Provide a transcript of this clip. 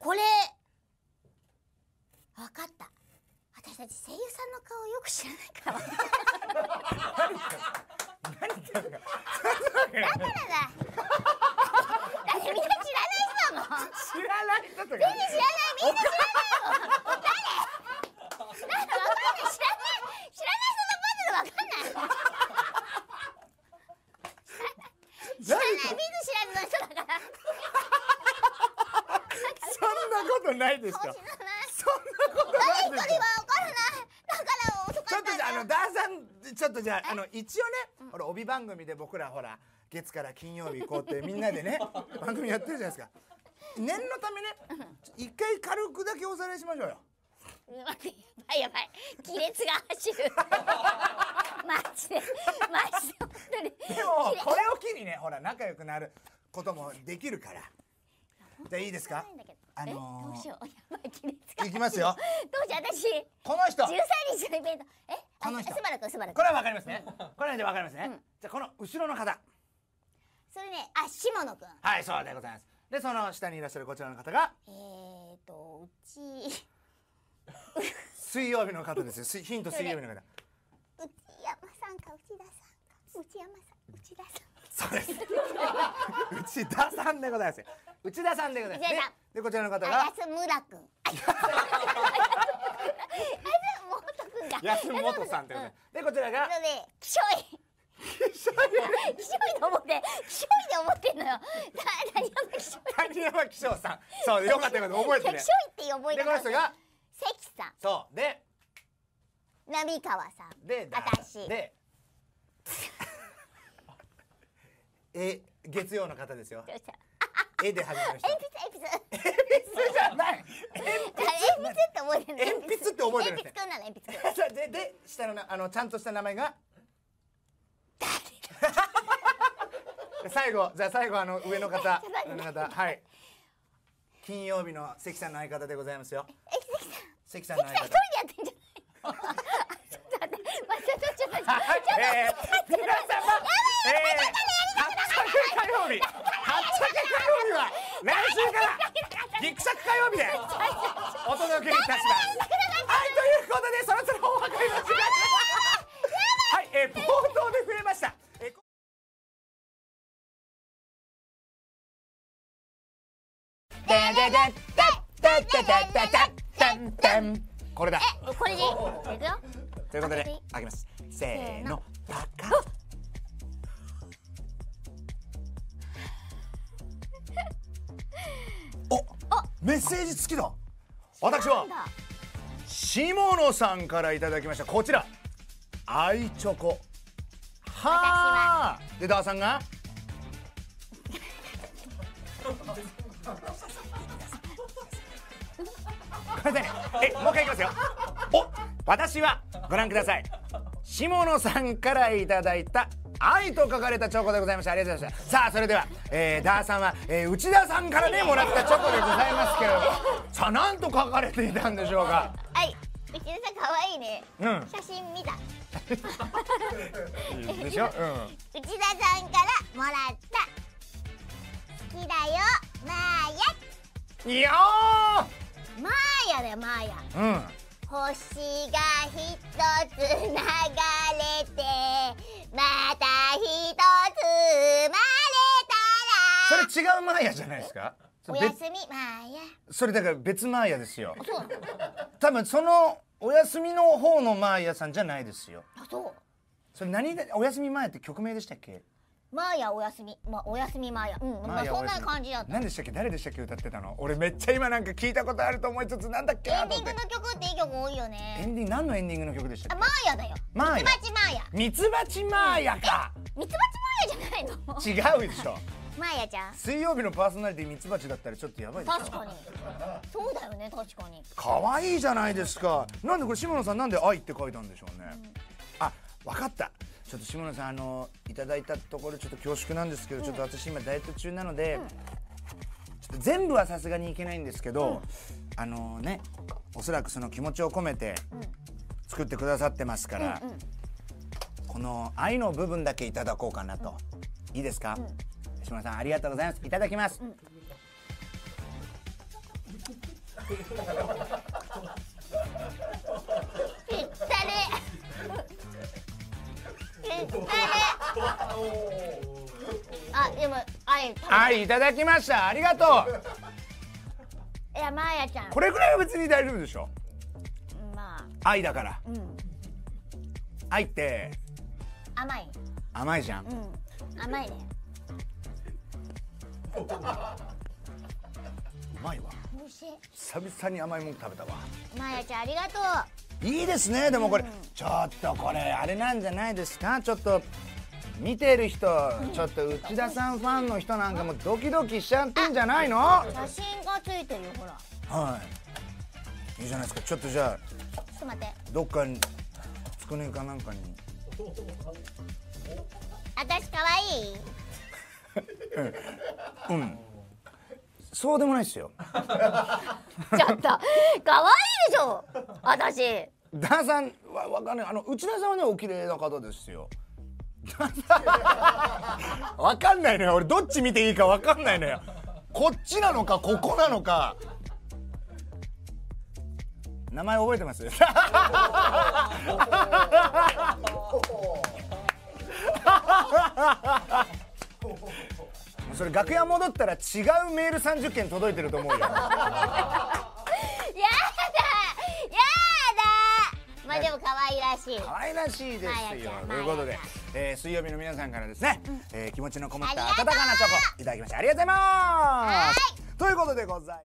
これ分かった。私たち声優さんの顔よく知らないから。 何言ってんの？ だからだ。だってみんな知らない人だもん。 知らない人とか。 全然知らない、みんな知らないよ。誰？なんかわかんない、知らない人のパズルわかんない。知らない、見ず知らずの人だから。 そんなことないですか。そんなことないですか。 誰一人はわからない。だから遅かちょっとじゃあダーさんちょっとじゃあ一応ね、ほら帯番組で僕らほら月から金曜日行こうってみんなでね番組やってるじゃないですか。念のためね一回軽くだけおさらいしましょうよ。 待って、やばい亀裂が走る。マジで本当に。 でもこれを機にねほら仲良くなることもできるから。じゃあいいですか。 どうしよう、やばい亀裂が。 いきますよ。 どうしよう、私この人 13日のイベント。 この人スバルくん。ここれはわかりますね。これでわかりますね。じゃあこの後ろの方、 それね、下野くん。 はい、そうでございます。でその下にいらっしゃるこちらの方がうち水曜日の方ですよ。ヒント、水曜日の方。 内山さんか内田さんか。内山さん、内田さん。 そうです。内田さんでございますよ。内田さんでございます。でこちらの方が安村くん。 安本さんってことで、こちらがきしょい。きしょいと思って、きしょいで思ってんのよ。 谷山紀章さん。そう、よかったよかった、覚えてね。 きしょいって覚えて。 でこの人が関さん。 そうで浪川さん。 で私で月曜の方ですよ。絵で始まる人。 鉛筆じゃない。 鉛筆って覚えてる。 鉛筆って覚えてる。 鉛筆くんなの、鉛筆くん。 で下のちゃんとした名前が最後じゃあ最後上の方はい、金曜日の関さんの相方でございますよ。関さんの相方。 一人でやってんじゃない。ちょっと待って、ちょっと皆様はっちゃけ火曜日は来週からギクシャク火曜日でお届けいたします。はい、ということでそろそろお別れの時間です。はい、冒頭で触れましたこれだ。 これでいい。いくよ。 ということで開けます。せーの、パカッ。メッセージ付きだ。私は下野さんからいただきましたこちらアイチョコ。はあ。でダーさんがごめんなさいね。もう一回いきますよ。私はご覧ください。下野さんからいただいた愛と書かれたチョコでございました。ありがとうございました。さあそれでは、ダーさんは、内田さんからねもらったチョコでございますけれども、さあ何と書かれていたんでしょうか。 はい、内田さん可愛いね。写真見た。 いいでしょ。 内田さんからもらった好きだよマーヤ。 いやーマーヤだよ、マーヤ。星が一つ流れてまた一つ生まれたら。 それ違うマーヤじゃないですか。 おやすみマーヤ。 それだから別マーヤですよ。多分そのおやすみの方のマーヤさんじゃないですよ。 あ、そう。 それ何でおやすみマーヤって曲名でしたっけ。 マーヤおやすみ、おやすみマーヤ。まあそんな感じだった。 何でしたっけ、誰でしたっけ歌ってたの。俺めっちゃ今なんか聞いたことあると思いつつなんだっけ。 エンディングの曲っていい曲多いよね。 エンディング何のエンディングの曲でしたっけ。 マーヤだよ。ミツバチマーヤ。 ミツバチマーヤか。 ミツバチマーヤじゃないの。 違うでしょ。 マーヤちゃん。 水曜日のパーソナリティミツバチだったらちょっとやばいです。 確かに。そうだよね、確かに。 可愛いじゃないですか。なんでこれ下野さんなんで愛って書いたんでしょうね。あ、わかった。ちょっと下野さんいただいたところちょっと恐縮なんですけど、ちょっと私今ダイエット中なので、ちょっと全部はさすがにいけないんですけど、ね、おそらくその気持ちを込めて作ってくださってますから、この愛の部分だけいただこうかなと。いいですか。下野さんありがとうございます。いただきます。 ぴったりぴったり。あ、でもはいいただきました。ありがとう。 いや、まーやちゃんこれぐらいは別に大丈夫でしょ。 まあ愛だから。愛って甘い。 甘いじゃん。 甘いね。 うまいわ。 美味しい。 久々に甘いもの食べたわ。 まーやちゃんありがとう。 いいですね。でもこれ、ちょっとこれあれなんじゃないですか。ちょっと見てる人、ちょっと内田さんファンの人なんかもドキドキしちゃってんじゃないの。 写真がついてるよ、ほら。 はいいいじゃないですか。ちょっとじゃあちょっと待って。 どっかにつくねかなんかに。 私可愛い。 そうでもないですよ。 ちょっと可愛いでしょ私。 旦那さんわかんない。内田さんはねお綺麗な方ですよ。わかんないのよ。俺どっち見ていいかわかんないのよ。こっちなのかここなのか。名前覚えてます？それ楽屋戻ったら違うメール30件届いてると思うよ。 やだやだ。まあでも可愛らしい。 可愛らしいですよ。ということで、水曜日の皆さんからですね、気持ちのこもった温かなチョコいただきました。ありがとうございます。ということでございます。